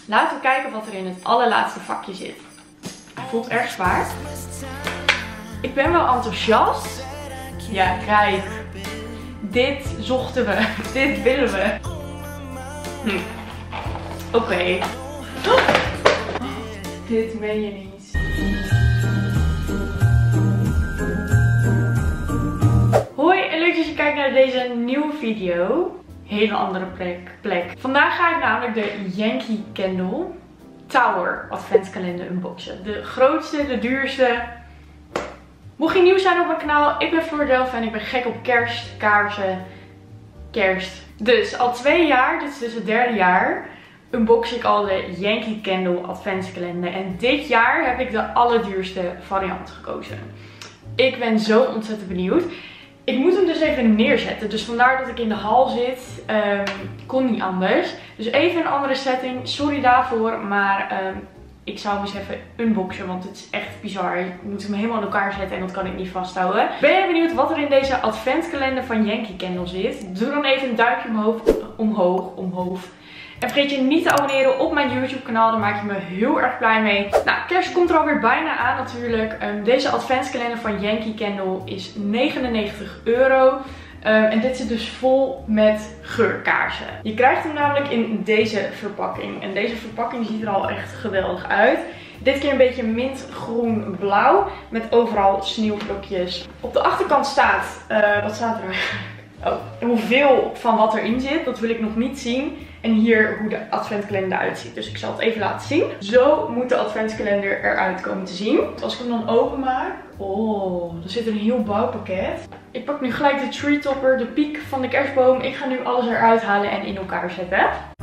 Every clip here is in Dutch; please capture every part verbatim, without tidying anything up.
Laten we kijken wat er in het allerlaatste vakje zit. Voelt erg zwaar. Ik ben wel enthousiast. Ja, kijk. Dit zochten we. Dit willen we. Hm. Oké. Okay. Oh. Dit meen je niet. Hoi en leuk dat je kijkt naar deze nieuwe video. Hele andere plek. plek. Vandaag ga ik namelijk de Yankee Candle Tower adventskalender unboxen. De grootste, de duurste. Mocht je nieuw zijn op mijn kanaal, ik ben Floor Delft en ik ben gek op kerst, kaarsen, kerst. Dus al twee jaar, dit is dus het derde jaar, unbox ik al de Yankee Candle adventskalender. En dit jaar heb ik de allerduurste variant gekozen. Ik ben zo ontzettend benieuwd. Ik moet hem dus even neerzetten, dus vandaar dat ik in de hal zit. Um, kon niet anders. Dus even een andere setting, sorry daarvoor, maar um, ik zou hem eens even unboxen, want het is echt bizar. Ik moet hem helemaal in elkaar zetten en dat kan ik niet vasthouden. Ben je benieuwd wat er in deze adventskalender van Yankee Candle zit? Doe dan even een duimpje omhoog, omhoog, omhoog. En vergeet je niet te abonneren op mijn YouTube kanaal, daar maak je me heel erg blij mee. Nou, kerst komt er alweer bijna aan natuurlijk. Um, deze adventskalender van Yankee Candle is negenennegentig euro. Um, en dit zit dus vol met geurkaarsen. Je krijgt hem namelijk in deze verpakking. En deze verpakking ziet er al echt geweldig uit. Dit keer een beetje mintgroen blauw met overal sneeuwvlokjes. Op de achterkant staat, uh, wat staat er eigenlijk? Oh, hoeveel van wat erin zit, dat wil ik nog niet zien. En hier hoe de adventskalender eruit ziet. Dus ik zal het even laten zien. Zo moet de adventskalender eruit komen te zien. Als ik hem dan openmaak. Oh, dan zit er een heel bouwpakket. Ik pak nu gelijk de tree topper, de piek van de kerstboom. Ik ga nu alles eruit halen en in elkaar zetten.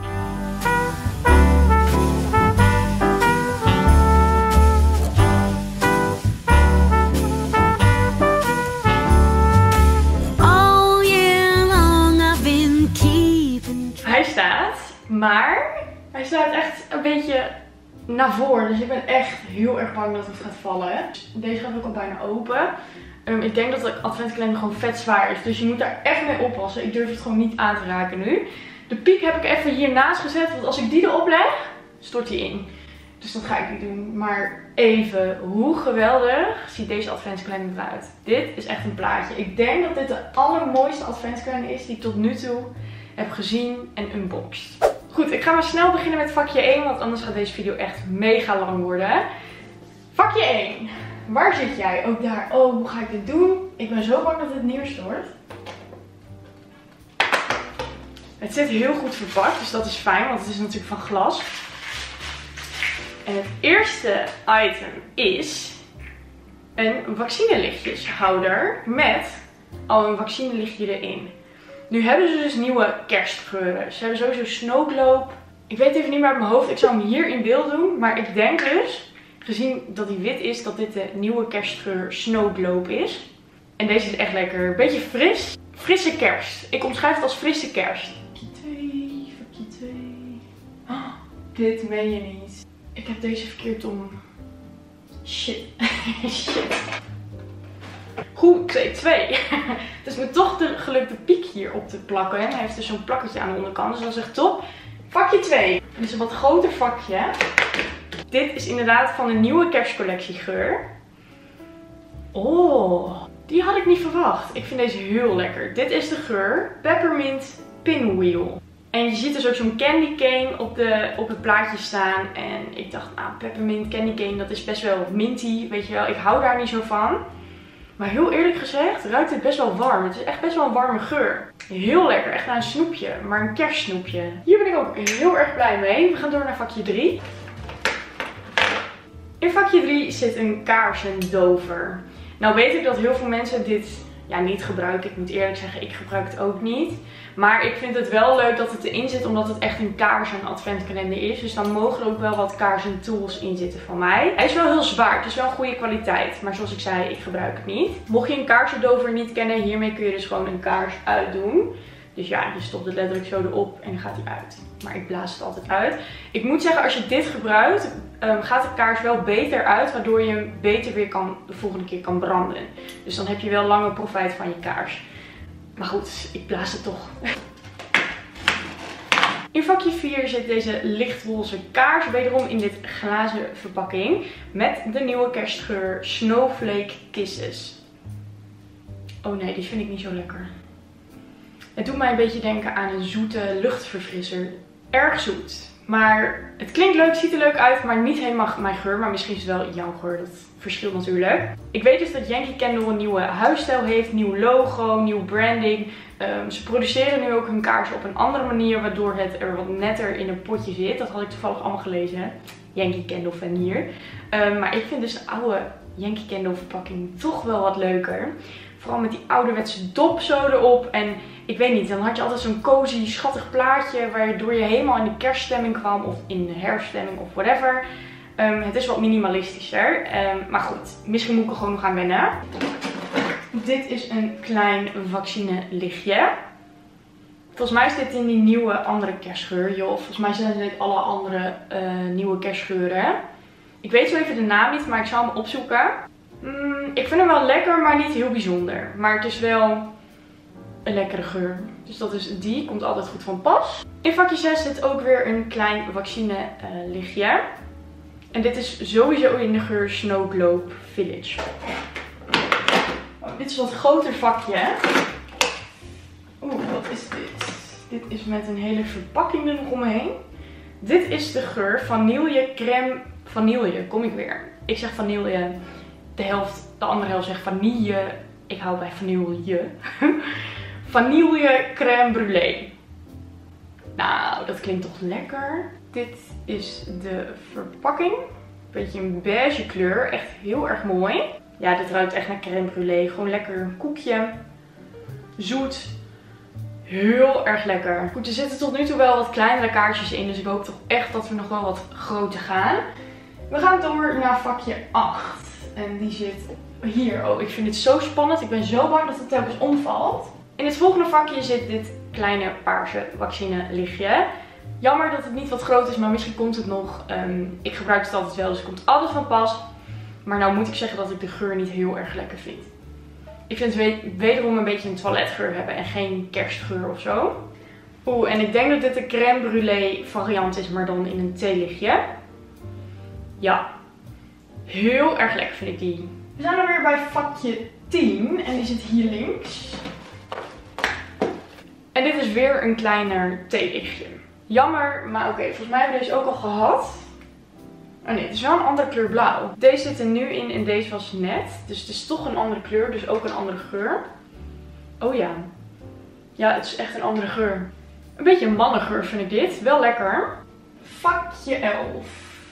Hij staat, maar hij staat echt een beetje naar voren. Dus ik ben echt heel erg bang dat het gaat vallen. Deze gaat ook al bijna open. Um, ik denk dat de adventskalender gewoon vet zwaar is. Dus je moet daar echt mee oppassen. Ik durf het gewoon niet aan te raken nu. De piek heb ik even hiernaast gezet. Want als ik die erop leg, stort die in. Dus dat ga ik niet doen. Maar even, hoe geweldig ziet deze adventskalender eruit. Dit is echt een plaatje. Ik denk dat dit de allermooiste adventskalender is die ik tot nu toe heb gezien en unboxed. Goed, ik ga maar snel beginnen met vakje één, want anders gaat deze video echt mega lang worden. Vakje één. Waar zit jij? Ook daar. Oh, hoe ga ik dit doen? Ik ben zo bang dat het neerstort. Het zit heel goed verpakt, dus dat is fijn, want het is natuurlijk van glas. En het eerste item is een vaccinelichtjeshouder met al een vaccinelichtje erin. Nu hebben ze dus nieuwe kerstgeuren. Ze hebben sowieso Snow Globe. Ik weet even niet meer uit mijn hoofd. Ik zou hem hier in beeld doen. Maar ik denk dus, gezien dat hij wit is, dat dit de nieuwe kerstgeur Snow Globe is. En deze is echt lekker. Een beetje fris. Frisse kerst. Ik omschrijf het als frisse kerst. Vakje twee. Vakje twee. Oh, dit meen je niet. Ik heb deze verkeerd om. Shit. Shit. Goed, twee, twee. Het is me toch de gelukte piek hier op te plakken. En hij heeft dus zo'n plakketje aan de onderkant. Dus dat is echt top. Vakje twee. Dit is een wat groter vakje. Dit is inderdaad van de nieuwe kerstcollectie geur. Oh, die had ik niet verwacht. Ik vind deze heel lekker. Dit is de geur Peppermint Pinwheel. En je ziet dus ook zo'n candy cane op, de, op het plaatje staan. En ik dacht, nou, peppermint candy cane, dat is best wel minty. Weet je wel, ik hou daar niet zo van. Maar heel eerlijk gezegd ruikt het best wel warm. Het is echt best wel een warme geur. Heel lekker. Echt naar een snoepje. Maar een kerstsnoepje. Hier ben ik ook heel erg blij mee. We gaan door naar vakje drie. In vakje drie zit een kaarsendover. Nou weet ik dat heel veel mensen dit ja, niet gebruiken. Ik moet eerlijk zeggen, ik gebruik het ook niet. Maar ik vind het wel leuk dat het erin zit, omdat het echt een kaarsen adventkalender is. Dus dan mogen er ook wel wat kaarsen tools in zitten van mij. Hij is wel heel zwaar, het is wel een goede kwaliteit. Maar zoals ik zei, ik gebruik het niet. Mocht je een kaarsendover niet kennen, hiermee kun je dus gewoon een kaars uitdoen. Dus ja, je stopt het letterlijk zo erop en dan gaat hij uit. Maar ik blaas het altijd uit. Ik moet zeggen, als je dit gebruikt, um, gaat de kaars wel beter uit. Waardoor je hem beter weer kan, de volgende keer kan branden. Dus dan heb je wel langer profijt van je kaars. Maar goed, ik blaas het toch. In vakje vier zit deze lichtroze kaars, wederom in dit glazen verpakking. Met de nieuwe kerstgeur Snowflake Kisses. Oh nee, die vind ik niet zo lekker. Het doet mij een beetje denken aan een zoete luchtverfrisser. Erg zoet. Maar het klinkt leuk, ziet er leuk uit, maar niet helemaal mijn geur. Maar misschien is het wel jouw geur, dat verschilt natuurlijk. Ik weet dus dat Yankee Candle een nieuwe huisstijl heeft, nieuw logo, nieuw branding. Um, ze produceren nu ook hun kaarsen op een andere manier, waardoor het er wat netter in een potje zit. Dat had ik toevallig allemaal gelezen. Yankee Candle fan hier. Um, maar ik vind dus de oude Yankee Candle verpakking toch wel wat leuker. Vooral met die ouderwetse dop zo erop. En ik weet niet, dan had je altijd zo'n cozy, schattig plaatje waardoor je helemaal in de kerststemming kwam. Of in de herfststemming of whatever. Um, het is wat minimalistischer. Um, maar goed, misschien moet ik er gewoon nog aan wennen. Dit is een klein vaccine lichtje. Volgens mij is dit in die nieuwe andere kerstgeur. Joh, volgens mij zijn dit alle andere uh, nieuwe kerstgeuren. Ik weet zo even de naam niet, maar ik zal hem opzoeken. Mm, ik vind hem wel lekker, maar niet heel bijzonder. Maar het is wel een lekkere geur. Dus dat is die. Komt altijd goed van pas. In vakje zes zit ook weer een klein vaccine uh, lichtje. En dit is sowieso in de geur Snow Globe Village. Oh, dit is een wat groter vakje. Oeh, wat is dit? Dit is met een hele verpakking er nog omheen. Dit is de geur vanille crème vanille. Kom ik weer. Ik zeg vanille. De helft, de andere helft zegt vanille. Ik hou bij vanille. Vanille crème brûlée. Nou, dat klinkt toch lekker. Dit is de verpakking. Beetje een beige kleur. Echt heel erg mooi. Ja, dit ruikt echt naar crème brûlée. Gewoon lekker een koekje. Zoet. Heel erg lekker. Goed, er zitten tot nu toe wel wat kleinere kaartjes in. Dus ik hoop toch echt dat we nog wel wat groter gaan. We gaan door naar vakje acht. En die zit hier. Oh, ik vind dit zo spannend. Ik ben zo bang dat het telkens omvalt. In het volgende vakje zit dit kleine paarse vaccine lichtje. Jammer dat het niet wat groot is, maar misschien komt het nog. Um, ik gebruik het altijd wel, dus het komt altijd van pas. Maar nou moet ik zeggen dat ik de geur niet heel erg lekker vind. Ik vind het wederom een beetje een toiletgeur hebben en geen kerstgeur of zo. Oeh, en ik denk dat dit de crème brûlée variant is, maar dan in een theelichtje. Ja, heel erg lekker vind ik die. We zijn dan weer bij vakje tien en die zit hier links. En dit is weer een kleiner theelichtje. Jammer, maar oké, volgens mij hebben we deze ook al gehad. Oh nee, het is wel een andere kleur blauw. Deze zit er nu in en deze was net. Dus het is toch een andere kleur, dus ook een andere geur. Oh ja. Ja, het is echt een andere geur. Een beetje een mannengeur vind ik dit. Wel lekker. Vakje elf.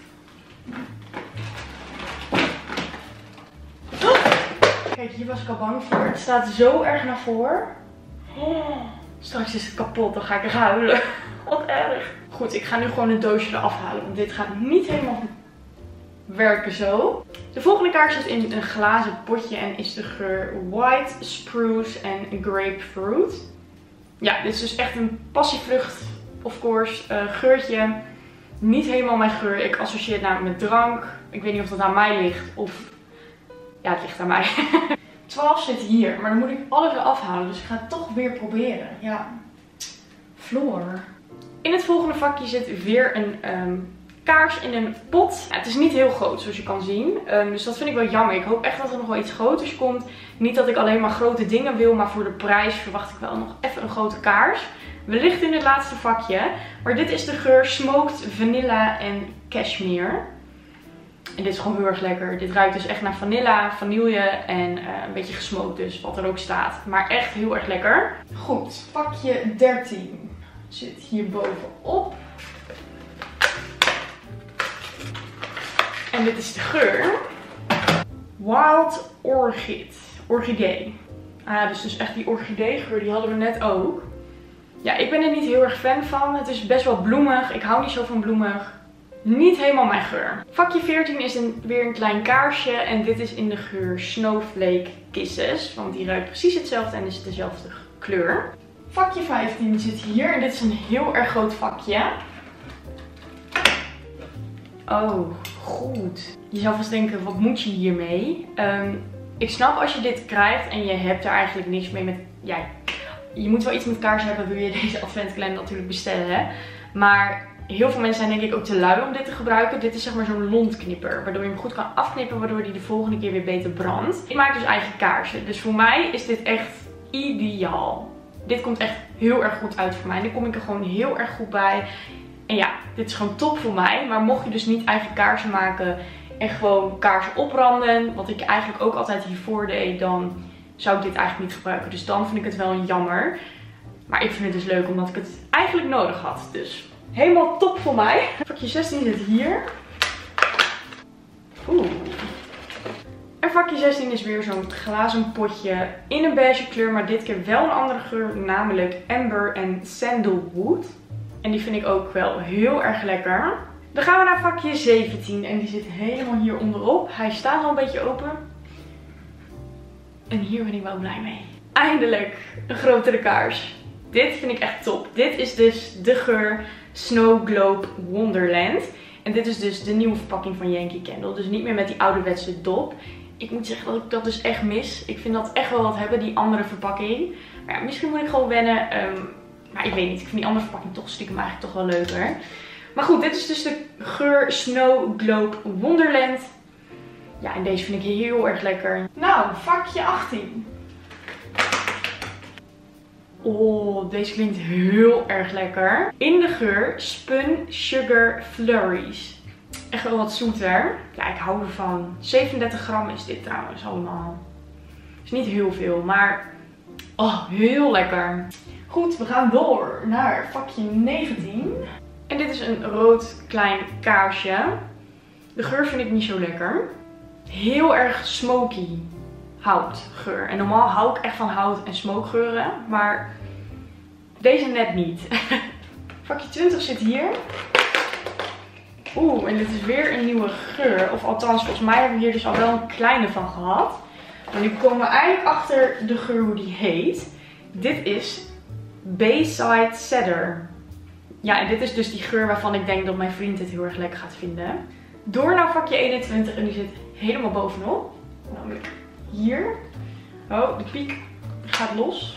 Oh! Kijk, hier was ik al bang voor. Het staat zo erg naar voren. Oh, straks is het kapot, dan ga ik huilen. Wat erg. Goed, ik ga nu gewoon een doosje eraf halen. Want dit gaat niet helemaal werken zo. De volgende kaars zit in een glazen potje en is de geur White Spruce en Grapefruit. Ja, dit is dus echt een passievrucht, of course, uh, geurtje. Niet helemaal mijn geur. Ik associeer het namelijk met drank. Ik weet niet of dat aan mij ligt of... Ja, het ligt aan mij. twaalf zit hier, maar dan moet ik alles eraf halen. Dus ik ga het toch weer proberen. Ja. Floor. In het volgende vakje zit weer een um, kaars in een pot. Ja, het is niet heel groot zoals je kan zien. Um, dus dat vind ik wel jammer. Ik hoop echt dat er nog wel iets groters komt. Niet dat ik alleen maar grote dingen wil. Maar voor de prijs verwacht ik wel nog even een grote kaars. Wellicht in het laatste vakje. Maar dit is de geur Smoked Vanilla en Cashmere. En dit is gewoon heel erg lekker. Dit ruikt dus echt naar vanilla, vanille en uh, een beetje gesmoked dus. Wat er ook staat. Maar echt heel erg lekker. Goed, vakje dertien. Zit hier bovenop. En dit is de geur. Wild Orchid. Orchidee. Ah, dus, dus echt die orchidee geur, die hadden we net ook. Ja, ik ben er niet heel erg fan van. Het is best wel bloemig. Ik hou niet zo van bloemig. Niet helemaal mijn geur. Vakje veertien is een, weer een klein kaarsje. En dit is in de geur Snowflake Kisses. Want die ruikt precies hetzelfde en is dezelfde kleur. Vakje vijftien zit hier. En dit is een heel erg groot vakje. Oh, goed. Je zou vast denken, wat moet je hiermee? Um, ik snap als je dit krijgt en je hebt er eigenlijk niks mee met... Ja, je moet wel iets met kaarsen hebben, wil je deze adventkalender natuurlijk bestellen. Maar heel veel mensen zijn denk ik ook te lui om dit te gebruiken. Dit is zeg maar zo'n lontknipper, waardoor je hem goed kan afknippen, waardoor hij de volgende keer weer beter brandt. Ik maak dus eigen kaarsen, dus voor mij is dit echt ideaal. Dit komt echt heel erg goed uit voor mij. Dan kom ik er gewoon heel erg goed bij. En ja, dit is gewoon top voor mij. Maar mocht je dus niet eigen kaarsen maken en gewoon kaarsen opbranden, wat ik eigenlijk ook altijd hiervoor deed, dan zou ik dit eigenlijk niet gebruiken. Dus dan vind ik het wel een jammer. Maar ik vind het dus leuk omdat ik het eigenlijk nodig had. Dus helemaal top voor mij. Vakje zestien zit hier. Oeh. En vakje zestien is weer zo'n glazen potje in een beige kleur, maar dit keer wel een andere geur, namelijk Amber en Sandalwood. En die vind ik ook wel heel erg lekker. Dan gaan we naar vakje zeventien en die zit helemaal hier onderop. Hij staat al een beetje open. En hier ben ik wel blij mee. Eindelijk een grotere kaars. Dit vind ik echt top. Dit is dus de geur Snow Globe Wonderland. En dit is dus de nieuwe verpakking van Yankee Candle. Dus niet meer met die ouderwetse dop. Ik moet zeggen dat ik dat dus echt mis. Ik vind dat echt wel wat hebben, die andere verpakking. Maar ja, misschien moet ik gewoon wennen. Um, maar ik weet niet. Ik vind die andere verpakking toch stiekem eigenlijk toch wel leuker. Maar goed, dit is dus de geur Snow Globe Wonderland. Ja, en deze vind ik heel erg lekker. Nou, vakje achttien. Oh, deze klinkt heel erg lekker. In de geur Spun Sugar Flurries. Echt wel wat zoeter. Ja, ik hou ervan. zevenendertig gram is dit trouwens allemaal. Is niet heel veel, maar oh, heel lekker. Goed, we gaan door naar vakje negentien. En dit is een rood klein kaarsje. De geur vind ik niet zo lekker. Heel erg smoky houtgeur. En normaal hou ik echt van hout en smokegeuren, maar deze net niet. Vakje twintig zit hier. Oeh, en dit is weer een nieuwe geur. Of althans, volgens mij hebben we hier dus al wel een kleine van gehad. Maar nu komen we eigenlijk achter de geur hoe die heet. Dit is Bayside Cedar. Ja, en dit is dus die geur waarvan ik denk dat mijn vriend het heel erg lekker gaat vinden. Door naar vakje eenentwintig en die zit helemaal bovenop. Namelijk hier. Oh, de piek gaat los.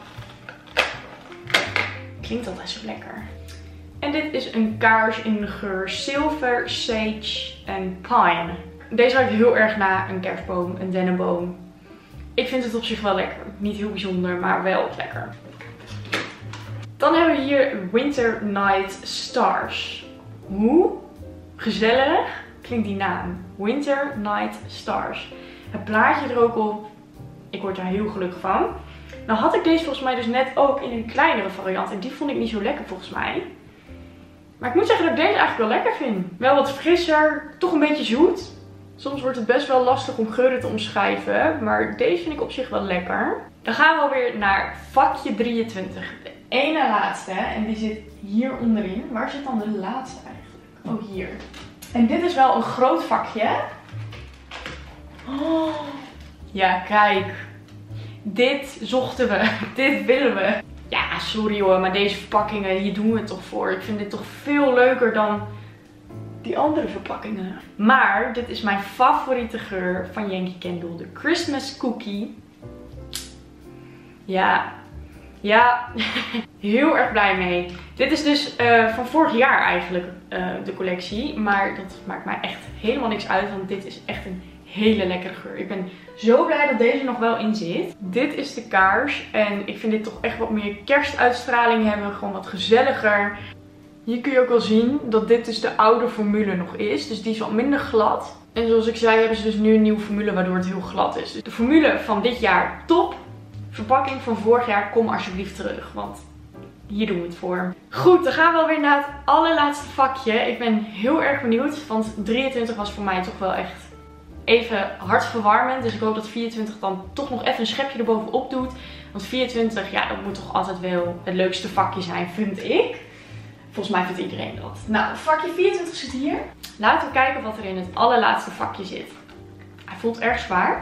Klinkt altijd zo lekker. En dit is een kaars in de geur Silver, Sage en Pine. Deze ruikt heel erg na een kerstboom, een dennenboom. Ik vind het op zich wel lekker. Niet heel bijzonder, maar wel lekker. Dan hebben we hier Winter Night Stars. Hoe gezellig klinkt die naam. Winter Night Stars. Het plaatje er ook op. Ik word daar heel gelukkig van. Nou had ik deze volgens mij dus net ook in een kleinere variant. En die vond ik niet zo lekker volgens mij. Maar ik moet zeggen dat ik deze eigenlijk wel lekker vind. Wel wat frisser. Toch een beetje zoet. Soms wordt het best wel lastig om geuren te omschrijven. Maar deze vind ik op zich wel lekker. Dan gaan we alweer naar vakje drieëntwintig. De ene laatste. En die zit hier onderin. Waar zit dan de laatste eigenlijk? Oh, hier. En dit is wel een groot vakje. Oh. Ja, kijk. Dit zochten we. Dit willen we. Ja, sorry hoor, maar deze verpakkingen, hier doen we het toch voor. Ik vind dit toch veel leuker dan die andere verpakkingen. Maar dit is mijn favoriete geur van Yankee Candle. De Christmas Cookie. Ja, ja, heel erg blij mee. Dit is dus uh, van vorig jaar eigenlijk uh, de collectie. Maar dat maakt mij echt helemaal niks uit, want dit is echt een hele lekkere geur. Ik ben zo blij dat deze nog wel in zit. Dit is de kaars en ik vind dit toch echt wat meer kerstuitstraling hebben. Gewoon wat gezelliger. Hier kun je ook wel zien dat dit dus de oude formule nog is. Dus die is wat minder glad. En zoals ik zei hebben ze dus nu een nieuwe formule waardoor het heel glad is. Dus de formule van dit jaar top. Verpakking van vorig jaar kom alsjeblieft terug. Want hier doen we het voor. Goed, dan gaan we alweer naar het allerlaatste vakje. Ik ben heel erg benieuwd. Want drieëntwintig was voor mij toch wel echt even hartverwarmend. Dus ik hoop dat vierentwintig dan toch nog even een schepje erbovenop doet. Want vierentwintig, ja, dat moet toch altijd wel het leukste vakje zijn, vind ik. Volgens mij vindt iedereen dat. Nou, vakje vierentwintig zit hier. Laten we kijken wat er in het allerlaatste vakje zit. Hij voelt erg zwaar.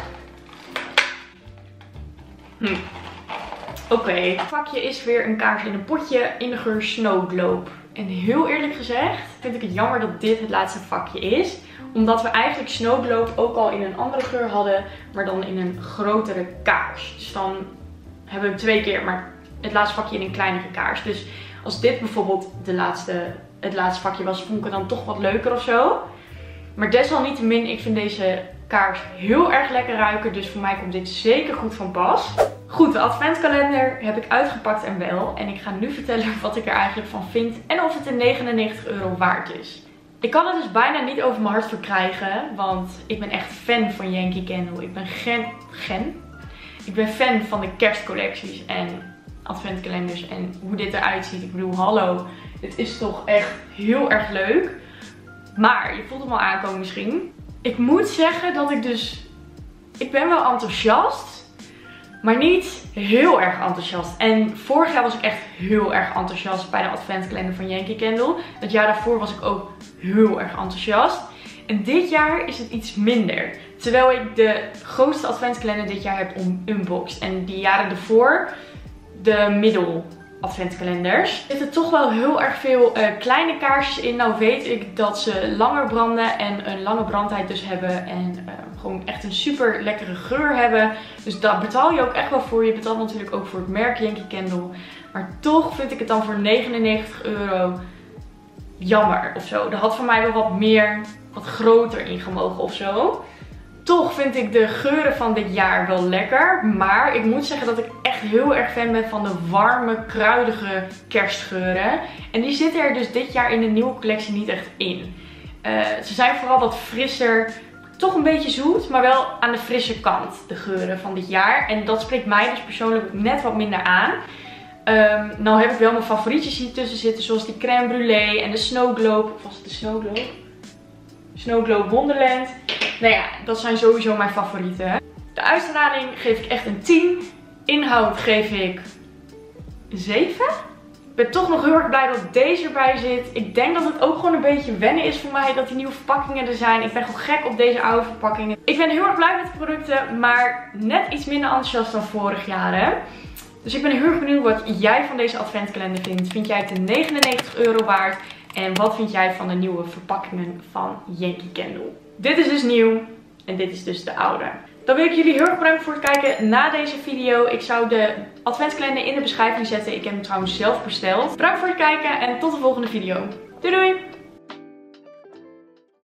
Hm. Oké. Okay. Het vakje is weer een kaars in een potje in de geur Snow Globe. En heel eerlijk gezegd vind ik het jammer dat dit het laatste vakje is. Omdat we eigenlijk Snow Globe ook al in een andere geur hadden, maar dan in een grotere kaars. Dus dan hebben we hem twee keer, maar het laatste vakje in een kleinere kaars. Dus Als dit bijvoorbeeld de laatste, het laatste vakje was, vond ik het dan toch wat leuker of zo. Maar desalniettemin, ik vind deze kaars heel erg lekker ruiken. Dus voor mij komt dit zeker goed van pas. Goed, de adventkalender heb ik uitgepakt en wel. En ik ga nu vertellen wat ik er eigenlijk van vind en of het de negenennegentig euro waard is. Ik kan het dus bijna niet over mijn hart verkrijgen, want ik ben echt fan van Yankee Candle. Ik ben gen, gen? Ik ben fan van de kerstcollecties en adventkalenders en hoe dit eruit ziet. Ik bedoel, hallo, dit is toch echt heel erg leuk. Maar, je voelt hem al aankomen misschien. Ik moet zeggen dat ik dus, ik ben wel enthousiast, maar niet heel erg enthousiast. En vorig jaar was ik echt heel erg enthousiast bij de adventkalender van Yankee Candle. Het jaar daarvoor was ik ook heel erg enthousiast. En dit jaar is het iets minder. Terwijl ik de grootste adventkalender dit jaar heb unboxed. En die jaren ervoor de middel adventkalenders. Er zitten toch wel heel erg veel uh, kleine kaarsjes in. Nou weet ik dat ze langer branden en een lange brandtijd dus hebben. En uh, gewoon echt een super lekkere geur hebben. Dus daar betaal je ook echt wel voor. Je betaalt natuurlijk ook voor het merk Yankee Candle. Maar toch vind ik het dan voor negenennegentig euro jammer of zo. Er had voor mij wel wat meer, wat groter in gemogen of zo. Toch vind ik de geuren van dit jaar wel lekker. Maar ik moet zeggen dat ik echt heel erg fan ben van de warme, kruidige kerstgeuren. En die zitten er dus dit jaar in de nieuwe collectie niet echt in. Uh, ze zijn vooral wat frisser. Toch een beetje zoet, maar wel aan de frisse kant. De geuren van dit jaar. En dat spreekt mij dus persoonlijk net wat minder aan. Um, nou heb ik wel mijn favorietjes hier tussen zitten. Zoals die crème brûlée en de snow globe. Of was het de snow globe? Snow globe Wonderland. Nou ja, dat zijn sowieso mijn favorieten. De uitstraling geef ik echt een tien. Inhoud geef ik een zeven. Ik ben toch nog heel erg blij dat deze erbij zit. Ik denk dat het ook gewoon een beetje wennen is voor mij dat die nieuwe verpakkingen er zijn. Ik ben gewoon gek op deze oude verpakkingen. Ik ben heel erg blij met de producten, maar net iets minder enthousiast dan vorig jaar. Hè? Dus ik ben heel erg benieuwd wat jij van deze adventkalender vindt. Vind jij het de negenennegentig euro waard? En wat vind jij van de nieuwe verpakkingen van Yankee Candle? Dit is dus nieuw en dit is dus de oude. Dan wil ik jullie heel erg bedanken voor het kijken naar deze video. Ik zou de adventskalender in de beschrijving zetten. Ik heb hem trouwens zelf besteld. Bedankt voor het kijken en tot de volgende video. Doei doei!